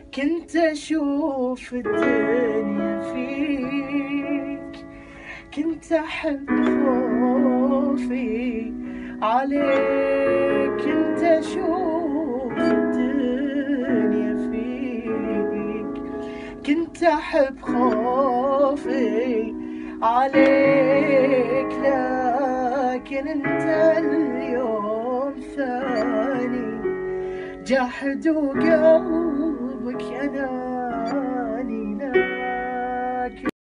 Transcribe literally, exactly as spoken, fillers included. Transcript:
كنت أشوف الدنيا فيك، كنت أحب خوفي عليك، كنت أشوف الدنيا فيك، كنت أحب خوفي عليك، لكن انت اليوم ثاني، جحد وقلبك أناني.